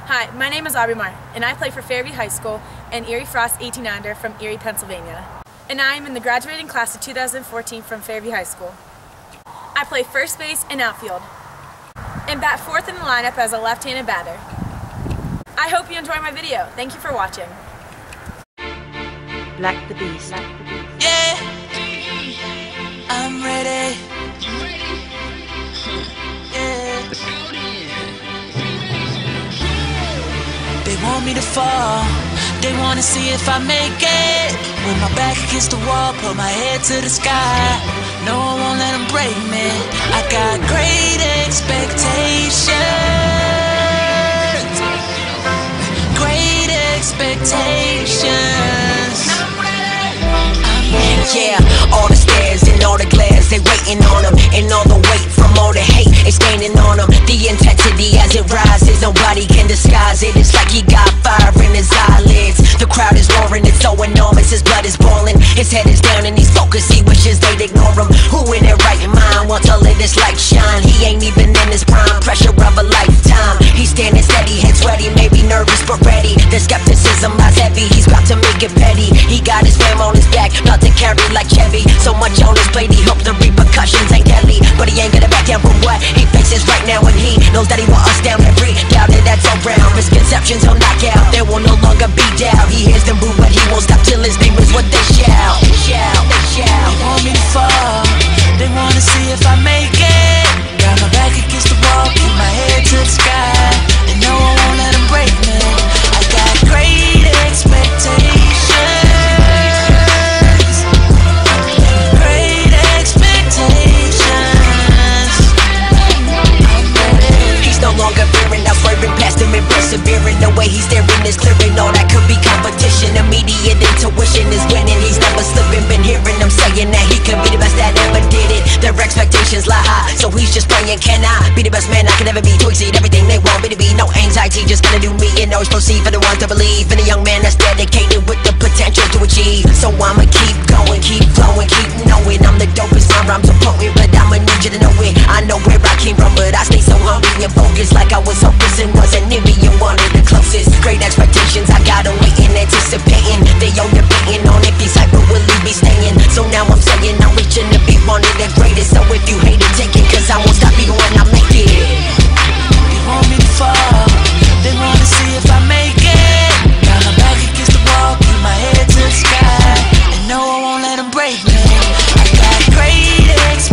Hi, my name is Aubrey Martin, and I play for Fairview High School and Erie Frost 18-ounder from Erie, Pennsylvania. And I am in the graduating class of 2014 from Fairview High School. I play first base and outfield, and bat fourth in the lineup as a left-handed batter. I hope you enjoy my video. Thank you for watching. Black the Beast. Yeah, I'm ready. Yeah. They want me to fall. They wanna see if I make it. With my back against the wall, put my head to the sky. No, I won't let them break me. I got great expectations. Great expectations. Yeah, all the stairs and all the glares, they waiting on them. And all the weight from all the hate is gaining on them. The intensity as it rises, nobody can disguise it. It's like he got fire in his eyelids. The crowd is roaring, it's so enormous, his blood is boiling. His head is down and he's focused, he wishes they'd ignore him. Who in their right mind wants to let this light shine? He ain't even in his prime, pressure of a lifetime. He's standing steady, head sweaty, maybe nervous but ready. The skepticism lies heavy, he's got to make it petty. He got his fam on his back, not to carry like Chevy. So much on his plate, he hopes the repercussions ain't deadly. But he ain't gonna back down from what he faces right now. And he knows that he want us down every doubt it that's around. Misconceptions he'll knock out, there will no longer be doubt. He hears them boo, but he won't stop till his name is what they shout. They shout, they shout. They want me to fall. They wanna see if I make it. Got my back against the wall, keep my head to the sky. And no, I won't let them break me. I got great expectations. Great expectations. He's no longer fearing, now swerving past him and persevering. The way he's staring is clearing, all that could be competition. Immediate intuition is winning, he's never slipping. Been hearing them saying that he could be the best that ever did it. Their expectations lie high, so he's just praying, can I be the best man I can ever be? To exceed everything they want me to be. No anxiety, just gonna do me and always proceed for the ones to believe in a young man that's dedicated with the potential to achieve. So I'ma keep going, keep flowing, keep knowing I'm the dopest. My rhymes are potent, but I'ma need you to know it. I know where I came from, but I stay so hungry and focused, like I was hopeless and wasn't near me and wanted the closest. Great expectations, I gotta wait and anticipating. They all debating on if he's hyper, will he be staying? So now I'm saying I'm reaching to be one of the greatest. So if you hate it, take it, cause I won't stop even when I make it. They want me to fall. They wanna see if I make it. Got my back against the wall, keep my head to the sky. And no, I won't let them break me. I got great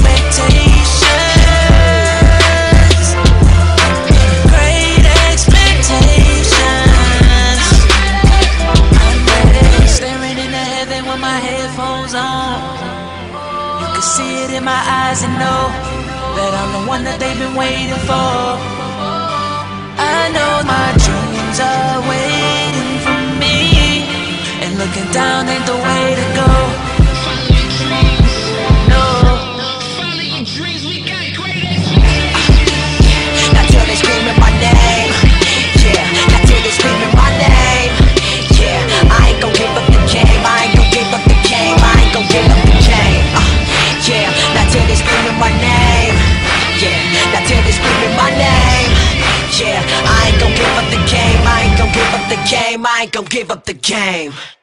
expectations. Great expectations. I'm ready. Staring into heaven with my headphones on. You can see it in my eyes and know that I'm the one that they've been waiting for. I know my dreams are waiting for me, and looking down ain't the way to go. No. Not till they screaming my name. Yeah, not till they screaming my name. Yeah, I ain't gon' give up the game. I ain't gon' give up the game. I ain't gon' give up the game. Yeah, not till they screaming my name. Yeah, not till they screaming my name. Yeah, I ain't gon' give up the game. I ain't gon' give up the game. I ain't gon' give up the game.